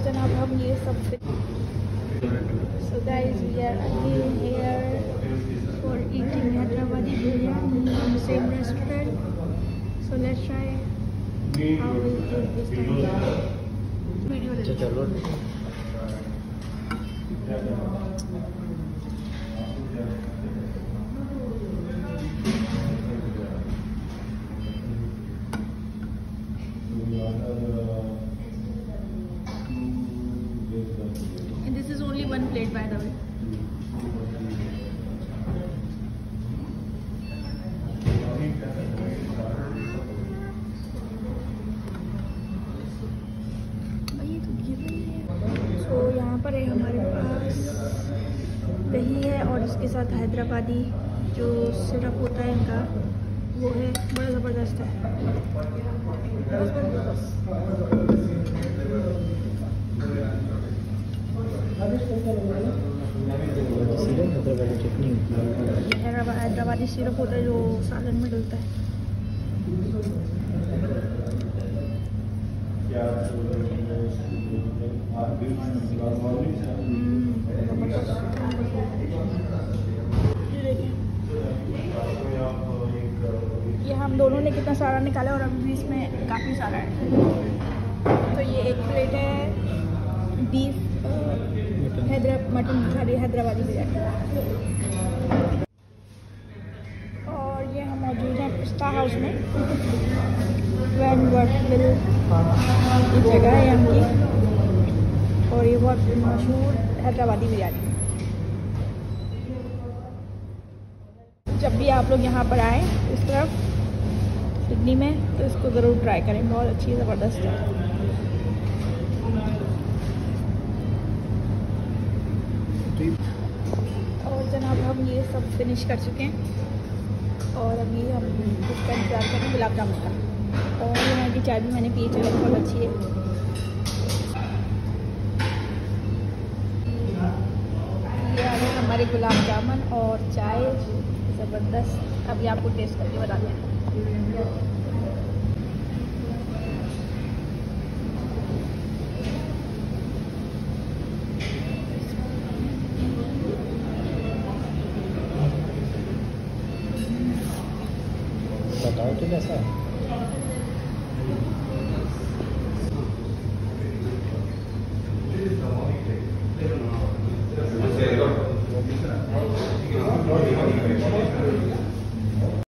जनाब हम ये सब so guys we are again here for eating Hydrabadi biryani in the same restaurant, so let's try how we eat this time. Video चलो and this is only one plate by the way. तो यहाँ पर है हमारे पास दही है और इसके साथ हैदराबादी जो सिरप होता है इनका वो है, बड़ा ज़बरदस्त है। हैदराबादी सिरप होता है जो सालन में डलता है। ये हम दोनों ने कितना सारा निकाला और अभी भी इसमें काफ़ी सारा है। तो ये एक प्लेट है बीफ मटन हैदराबादी बिरयानी और ये हम मौजूद हैं पिस्ता हाउस में। वैन वर्टविल ये जगह है यहाँ की और ये बहुत मशहूर हैदराबादी बिरयानी। जब भी आप लोग यहाँ पर आएँ इस तरफ सिडनी में तो इसको ज़रूर ट्राई करें, बहुत अच्छी ज़बरदस्त है। और जनाब हम ये सब फिनिश कर चुके हैं और अभी हम इसका इंतज़ार करें गुलाब जामुन का। और यहाँ की चाय भी मैंने पी, चलो बहुत अच्छी है। ये आ गए हमारे गुलाब जामुन और चाय ज़बरदस्त। अभी आपको टेस्ट करके बता दें। बताओ तो कैसा है?